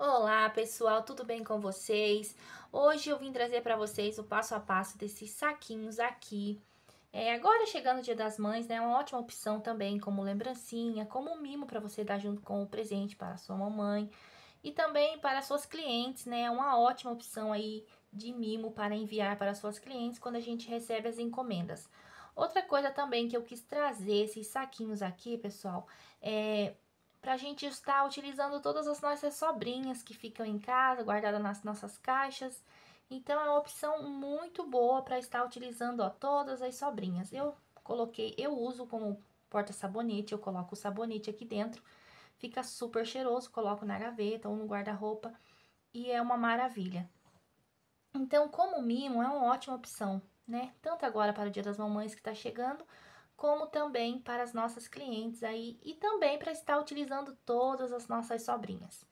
Olá, pessoal, tudo bem com vocês? Hoje eu vim trazer para vocês o passo a passo desses saquinhos aqui. Agora chegando o Dia das Mães, né? É uma ótima opção também como lembrancinha, como um mimo para você dar junto com o presente para a sua mamãe e também para suas clientes, né? É uma ótima opção aí de mimo para enviar para suas clientes quando a gente recebe as encomendas. Outra coisa também que eu quis trazer esses saquinhos aqui, pessoal, é para a gente estar utilizando todas as nossas sobrinhas que ficam em casa, guardadas nas nossas caixas. Então, é uma opção muito boa para estar utilizando, ó, todas as sobrinhas. Eu uso como porta-sabonete, eu coloco o sabonete aqui dentro, fica super cheiroso, coloco na gaveta ou no guarda-roupa e é uma maravilha. Então, como mimo, é uma ótima opção, né? Tanto agora para o Dia das Mamães que está chegando, como também para as nossas clientes aí e também para estar utilizando todas as nossas sobrinhas.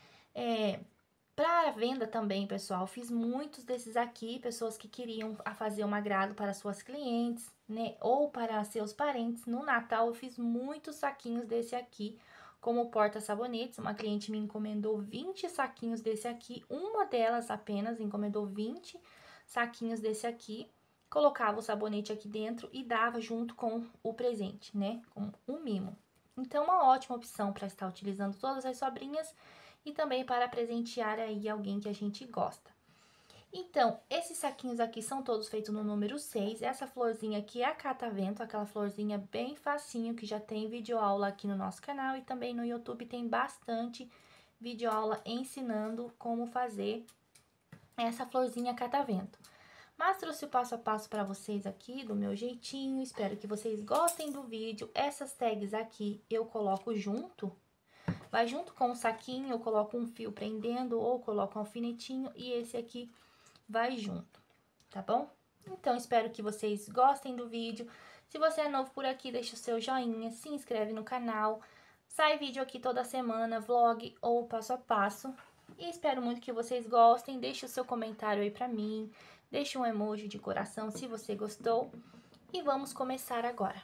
Para venda também, pessoal, fiz muitos desses aqui, pessoas que queriam fazer um agrado para suas clientes, né, ou para seus parentes. No Natal eu fiz muitos saquinhos desse aqui, como porta-sabonetes. Uma cliente me encomendou 20 saquinhos desse aqui, uma delas apenas encomendou 20 saquinhos desse aqui. Colocava o sabonete aqui dentro e dava junto com o presente, né, com um mimo. Então, uma ótima opção para estar utilizando todas as sobrinhas e também para presentear aí alguém que a gente gosta. Então, esses saquinhos aqui são todos feitos no número 6. Essa florzinha aqui é a catavento, aquela florzinha bem facinho que já tem videoaula aqui no nosso canal e também no YouTube tem bastante videoaula ensinando como fazer essa florzinha catavento. Mas trouxe o passo a passo para vocês aqui, do meu jeitinho, espero que vocês gostem do vídeo. Essas tags aqui eu coloco junto, vai junto com o saquinho, eu coloco um fio prendendo ou coloco um alfinetinho e esse aqui vai junto, tá bom? Então, espero que vocês gostem do vídeo. Se você é novo por aqui, deixa o seu joinha, se inscreve no canal. Sai vídeo aqui toda semana, vlog ou passo a passo. E espero muito que vocês gostem. Deixe o seu comentário aí pra mim. Deixe um emoji de coração se você gostou. E vamos começar agora.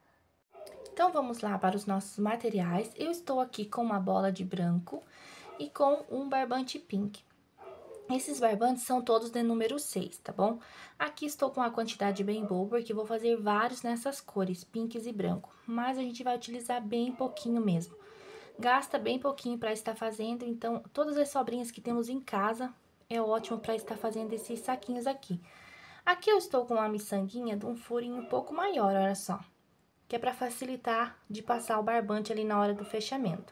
Então, vamos lá para os nossos materiais. Eu estou aqui com uma bola de branco e com um barbante pink. Esses barbantes são todos de número 6, tá bom? Aqui estou com a quantidade bem boa, porque vou fazer vários nessas cores, pinks e branco. Mas a gente vai utilizar bem pouquinho mesmo. Gasta bem pouquinho para estar fazendo, então todas as sobrinhas que temos em casa é ótimo para estar fazendo esses saquinhos aqui. Aqui eu estou com uma miçanguinha de um furinho um pouco maior, olha só. Que é para facilitar de passar o barbante ali na hora do fechamento.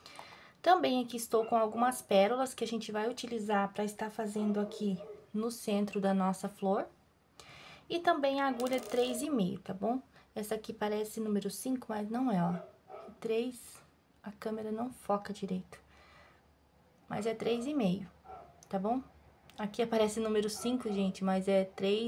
Também aqui estou com algumas pérolas que a gente vai utilizar para estar fazendo aqui no centro da nossa flor. E também a agulha 3,5, tá bom? Essa aqui parece número 5, mas não é, ó. 3, a câmera não foca direito. Mas é 3,5, tá bom? Aqui aparece número 5, gente, mas é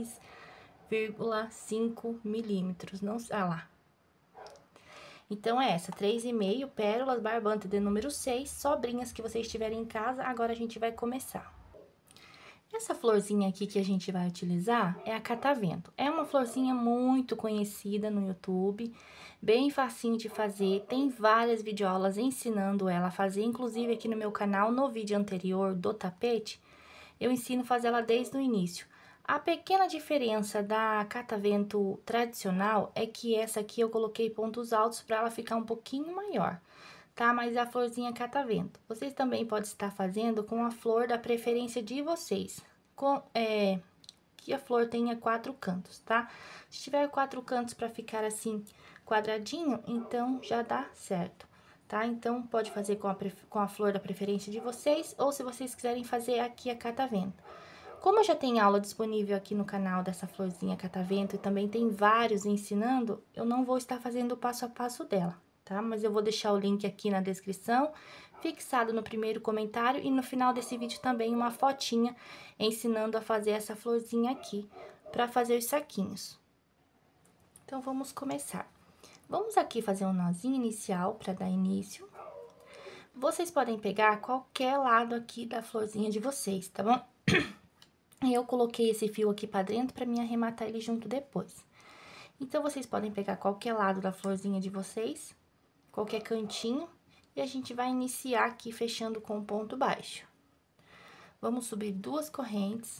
3,5 milímetros, não... Ah lá. Então, é essa, 3,5, pérolas, barbante de número 6, sobrinhas que vocês tiverem em casa, agora a gente vai começar. Essa florzinha aqui que a gente vai utilizar é a catavento. É uma florzinha muito conhecida no YouTube, bem facinho de fazer, tem várias videoaulas ensinando ela a fazer, inclusive aqui no meu canal, no vídeo anterior do tapete, eu ensino a fazer ela desde o início. A pequena diferença da catavento tradicional é que essa aqui eu coloquei pontos altos para ela ficar um pouquinho maior, tá? Mas é a florzinha catavento. Vocês também podem estar fazendo com a flor da preferência de vocês, que a flor tenha 4 cantos, tá? Se tiver 4 cantos para ficar assim quadradinho, então já dá certo, tá? Então, pode fazer com a flor da preferência de vocês, ou se vocês quiserem fazer aqui a catavento. Como eu já tenho aula disponível aqui no canal dessa florzinha catavento e também tem vários ensinando, eu não vou estar fazendo o passo a passo dela, tá? Mas eu vou deixar o link aqui na descrição, fixado no primeiro comentário e no final desse vídeo também uma fotinha ensinando a fazer essa florzinha aqui para fazer os saquinhos. Então, vamos começar. Vamos aqui fazer um nozinho inicial para dar início. Vocês podem pegar qualquer lado aqui da florzinha de vocês, tá bom? Eu coloquei esse fio aqui pra dentro pra mim arrematar ele junto depois. Então, vocês podem pegar qualquer lado da florzinha de vocês, qualquer cantinho, E a gente vai iniciar aqui fechando com ponto baixo. Vamos subir 2 correntes.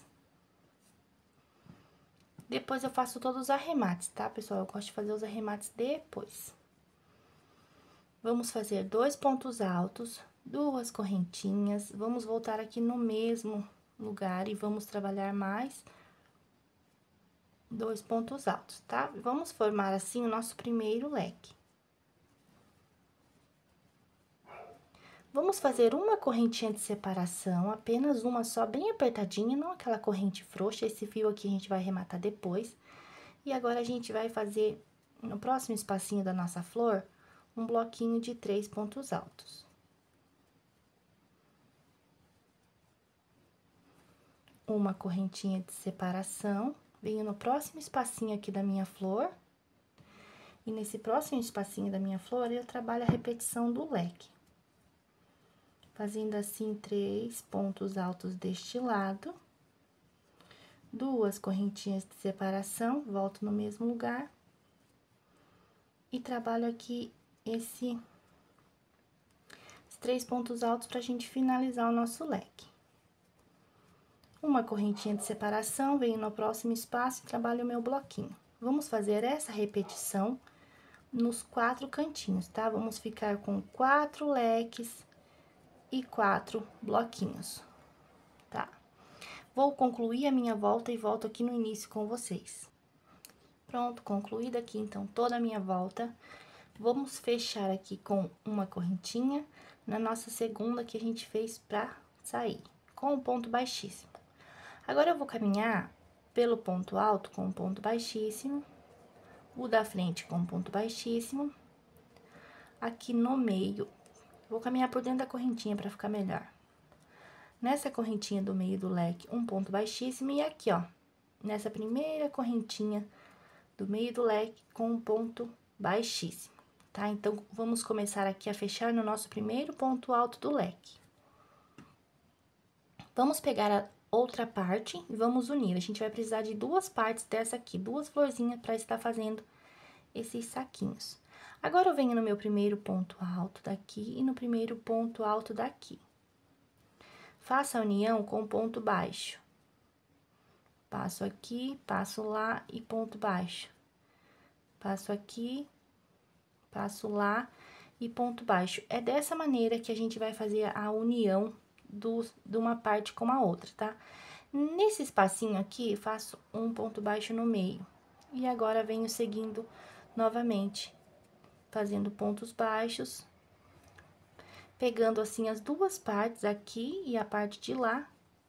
Depois eu faço todos os arremates, tá, pessoal? Eu gosto de fazer os arremates depois. Vamos fazer 2 pontos altos, 2 correntinhas. Vamos voltar aqui no mesmo lugar e vamos trabalhar mais 2 pontos altos, tá? Vamos formar assim o nosso primeiro leque. Vamos fazer uma correntinha de separação, apenas uma só, bem apertadinha, não aquela corrente frouxa. Esse fio aqui a gente vai arrematar depois. E agora, a gente vai fazer, no próximo espacinho da nossa flor, um bloquinho de 3 pontos altos. Uma correntinha de separação, venho no próximo espacinho aqui da minha flor. E nesse próximo espacinho da minha flor, eu trabalho a repetição do leque. Fazendo assim 3 pontos altos deste lado. 2 correntinhas de separação, volto no mesmo lugar. E trabalho aqui esses 3 pontos altos pra gente finalizar o nosso leque. Uma correntinha de separação, venho no próximo espaço e trabalho o meu bloquinho. Vamos fazer essa repetição nos 4 cantinhos, tá? Vamos ficar com 4 leques e 4 bloquinhos, tá? Vou concluir a minha volta e volto aqui no início com vocês. Pronto, concluída aqui, então, toda a minha volta. Vamos fechar aqui com uma correntinha na nossa segunda que a gente fez pra sair, com o ponto baixíssimo. Agora, eu vou caminhar pelo ponto alto com um ponto baixíssimo, o da frente com um ponto baixíssimo, aqui no meio, vou caminhar por dentro da correntinha pra ficar melhor. Nessa correntinha do meio do leque, um ponto baixíssimo, e aqui, ó, nessa primeira correntinha do meio do leque com um ponto baixíssimo, tá? Então, vamos começar aqui a fechar no nosso primeiro ponto alto do leque. Vamos pegar a outra parte e vamos unir. A gente vai precisar de 2 partes dessa aqui, 2 florzinhas para estar fazendo esses saquinhos. Agora, eu venho no meu primeiro ponto alto daqui e no primeiro ponto alto daqui. Faça a união com ponto baixo. Passo aqui, passo lá e ponto baixo. Passo aqui, passo lá e ponto baixo. É dessa maneira que a gente vai fazer a união de uma parte com a outra, tá? Nesse espacinho aqui, faço um ponto baixo no meio. E agora, venho seguindo novamente, fazendo pontos baixos, pegando assim as 2 partes aqui e a parte de lá.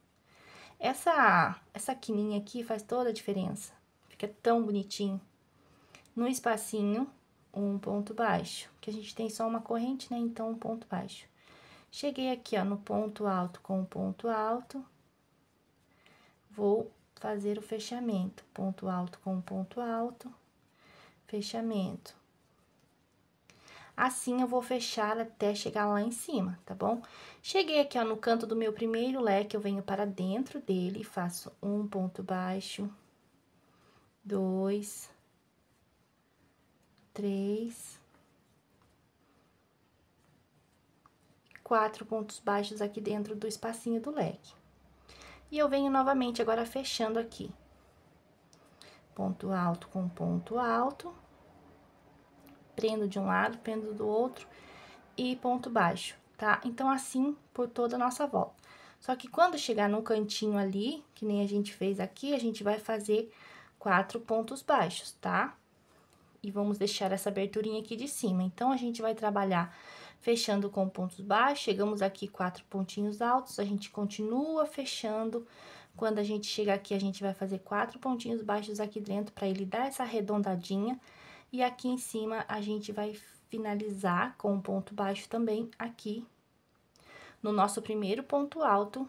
Essa quininha aqui faz toda a diferença, fica tão bonitinho. No espacinho, um ponto baixo, que a gente tem só uma corrente, né? Então, um ponto baixo. Cheguei aqui, ó, no ponto alto com o ponto alto, vou fazer o fechamento. Ponto alto com ponto alto, fechamento. Assim, eu vou fechar até chegar lá em cima, tá bom? Cheguei aqui, ó, no canto do meu primeiro leque, eu venho para dentro dele e faço um ponto baixo, 2, 3, 4 pontos baixos aqui dentro do espacinho do leque. E eu venho novamente agora fechando aqui. Ponto alto com ponto alto. Prendo de um lado, prendo do outro e ponto baixo, tá? Então, assim por toda a nossa volta. Só que quando chegar no cantinho ali, que nem a gente fez aqui, a gente vai fazer 4 pontos baixos, tá? E vamos deixar essa aberturinha aqui de cima. Então, a gente vai trabalhar fechando com pontos baixos, chegamos aqui 4 pontinhos altos, a gente continua fechando. Quando a gente chegar aqui, a gente vai fazer 4 pontinhos baixos aqui dentro, pra ele dar essa arredondadinha. E aqui em cima, a gente vai finalizar com um ponto baixo também aqui, no nosso primeiro ponto alto.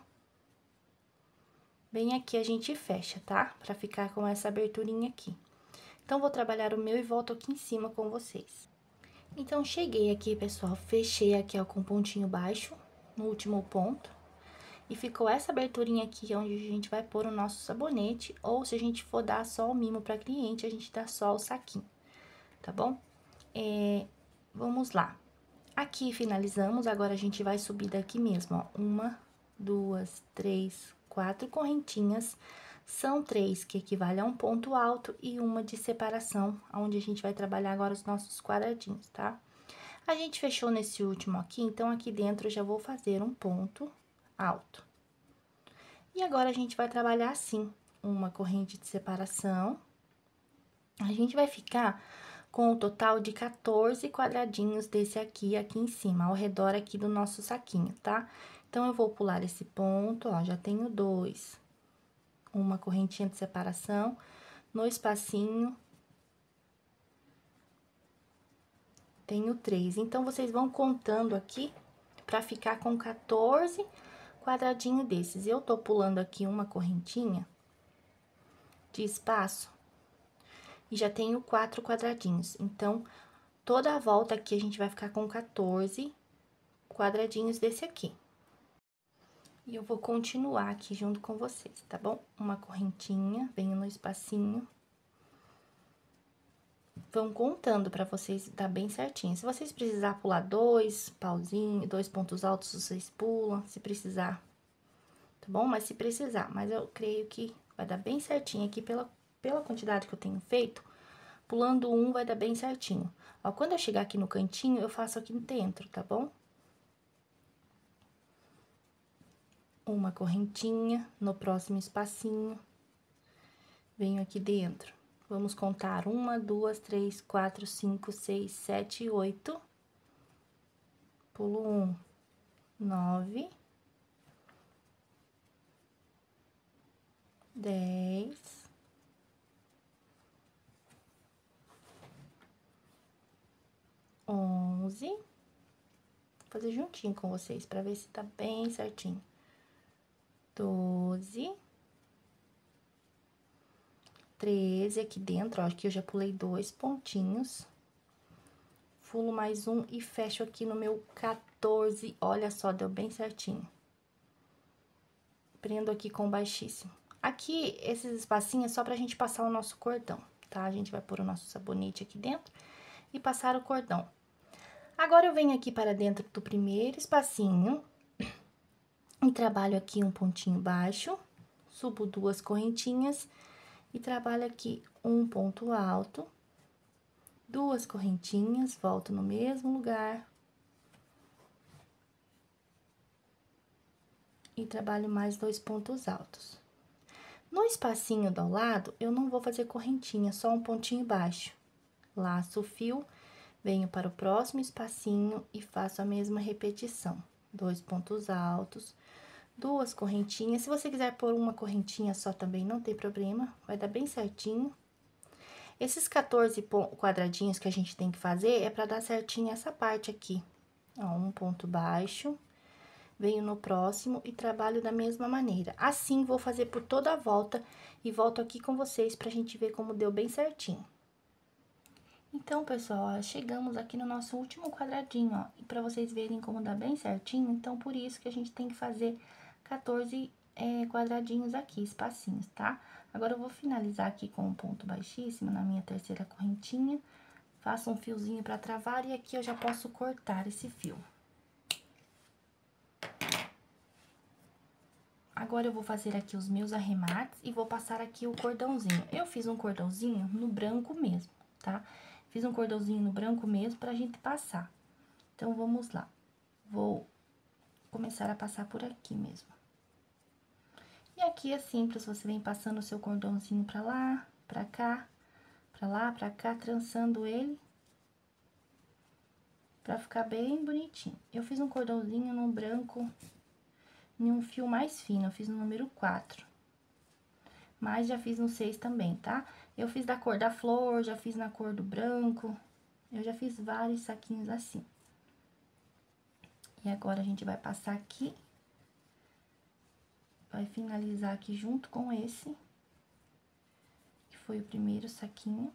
Bem aqui a gente fecha, tá? Pra ficar com essa aberturinha aqui. Então, vou trabalhar o meu e volto aqui em cima com vocês. Então, cheguei aqui, pessoal, fechei aqui, ó, com pontinho baixo, no último ponto. E ficou essa aberturinha aqui, onde a gente vai pôr o nosso sabonete, ou se a gente for dar só o mimo pra cliente, a gente dá só o saquinho. Tá bom? Vamos lá. Aqui finalizamos, agora a gente vai subir daqui mesmo, ó. 1, 2, 3, 4 correntinhas. São 3 que equivale a um ponto alto e uma de separação, onde a gente vai trabalhar agora os nossos quadradinhos, tá? A gente fechou nesse último aqui, então aqui dentro eu já vou fazer um ponto alto. E agora a gente vai trabalhar assim, uma corrente de separação. A gente vai ficar com o total de 14 quadradinhos desse aqui em cima, ao redor aqui do nosso saquinho, tá? Então, eu vou pular esse ponto, ó, já tenho 2. Uma correntinha de separação, no espacinho, tenho 3. Então, vocês vão contando aqui pra ficar com 14 quadradinhos desses. Eu tô pulando aqui uma correntinha de espaço e já tenho 4 quadradinhos. Então, toda a volta aqui a gente vai ficar com 14 quadradinhos desse aqui. E eu vou continuar aqui junto com vocês, tá bom? Uma correntinha, venho no espacinho. Vão contando pra vocês dar bem certinho. Se vocês precisar pular 2 pauzinhos, 2 pontos altos, vocês pulam, se precisar, tá bom? Mas se precisar, mas eu creio que vai dar bem certinho aqui pela quantidade que eu tenho feito. Pulando um, vai dar bem certinho. Ó, quando eu chegar aqui no cantinho, eu faço aqui dentro, tá bom? Uma correntinha no próximo espacinho. Venho aqui dentro. Vamos contar 1, 2, 3, 4, 5, 6, 7, 8. Pulo 1, 9. 10. 11. Vou fazer juntinho com vocês, pra ver se tá bem certinho. 12. 13 aqui dentro, ó, aqui eu já pulei 2 pontinhos. Fulo mais um e fecho aqui no meu 14. Olha só, deu bem certinho. Prendo aqui com baixíssimo. Aqui, esses espacinhos é só pra gente passar o nosso cordão, tá? A gente vai pôr o nosso sabonete aqui dentro e passar o cordão. Agora, eu venho aqui para dentro do primeiro espacinho e trabalho aqui um pontinho baixo, subo 2 correntinhas e trabalho aqui um ponto alto, 2 correntinhas, volto no mesmo lugar. E trabalho mais 2 pontos altos. No espacinho do lado, eu não vou fazer correntinha, só um pontinho baixo. Laço o fio, venho para o próximo espacinho e faço a mesma repetição. 2 pontos altos, 2 correntinhas. Se você quiser pôr uma correntinha só também, não tem problema, vai dar bem certinho. Esses 14 quadradinhos que a gente tem que fazer é para dar certinho essa parte aqui. Ó, um ponto baixo, venho no próximo e trabalho da mesma maneira. Assim, vou fazer por toda a volta e volto aqui com vocês pra gente ver como deu bem certinho. Então, pessoal, ó, chegamos aqui no nosso último quadradinho, ó. E pra vocês verem como dá bem certinho, então, por isso que a gente tem que fazer 14 quadradinhos aqui, espacinhos, tá? Agora, eu vou finalizar aqui com um ponto baixíssimo na minha terceira correntinha. Faço um fiozinho pra travar e aqui eu já posso cortar esse fio. Agora, eu vou fazer aqui os meus arremates e vou passar aqui o cordãozinho. Eu fiz um cordãozinho no branco mesmo, tá? Fiz um cordãozinho no branco mesmo pra gente passar. Então, vamos lá. Vou começar a passar por aqui mesmo. E aqui é simples, você vem passando o seu cordãozinho pra lá, pra cá, pra lá, pra cá, trançando ele. Pra ficar bem bonitinho. Eu fiz um cordãozinho no branco, em um fio mais fino, eu fiz no número 4. Mas já fiz no 6 também, tá? Eu fiz da cor da flor, já fiz na cor do branco, eu já fiz vários saquinhos assim. E agora, a gente vai passar aqui, vai finalizar aqui junto com esse, que foi o primeiro saquinho.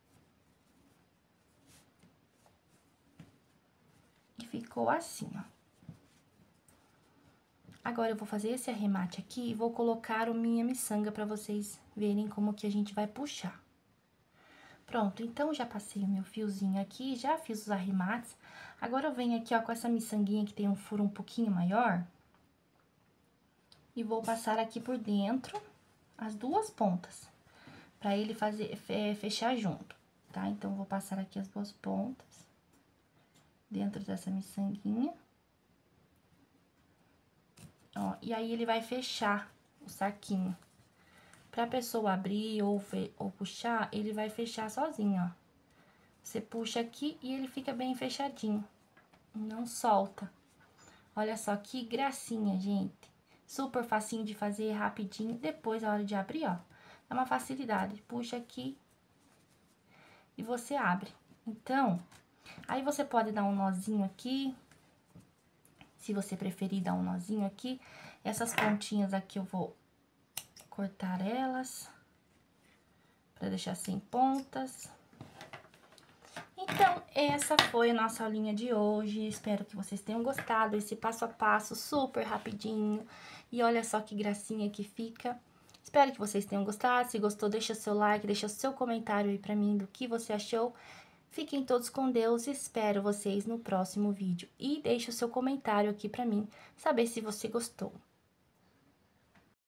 E ficou assim, ó. Agora, eu vou fazer esse arremate aqui e vou colocar a minha miçanga pra vocês verem como que a gente vai puxar. Pronto, então, já passei o meu fiozinho aqui, já fiz os arremates. Agora, eu venho aqui, ó, com essa miçanguinha que tem um furo um pouquinho maior. E vou passar aqui por dentro as duas pontas, pra ele fechar junto, tá? Então, vou passar aqui as duas pontas dentro dessa miçanguinha. Ó, e aí, ele vai fechar o saquinho. Pra pessoa abrir ou puxar, ele vai fechar sozinho, ó. Você puxa aqui e ele fica bem fechadinho, não solta. Olha só que gracinha, gente. Super facinho de fazer, rapidinho. Depois, a hora de abrir, ó, é uma facilidade. Puxa aqui e você abre. Então, aí você pode dar um nozinho aqui, se você preferir dar um nozinho aqui. Essas pontinhas aqui eu vou cortar elas, pra deixar sem pontas. Então, essa foi a nossa aulinha de hoje. Espero que vocês tenham gostado. Esse passo a passo super rapidinho. E olha só que gracinha que fica. Espero que vocês tenham gostado. Se gostou, deixa seu like, deixa seu comentário aí pra mim do que você achou. Fiquem todos com Deus. Espero vocês no próximo vídeo. E deixa o seu comentário aqui pra mim, saber se você gostou.